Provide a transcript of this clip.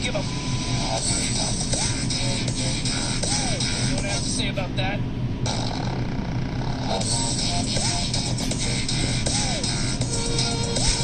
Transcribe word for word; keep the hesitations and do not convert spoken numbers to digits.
give a... Don't have to say about that.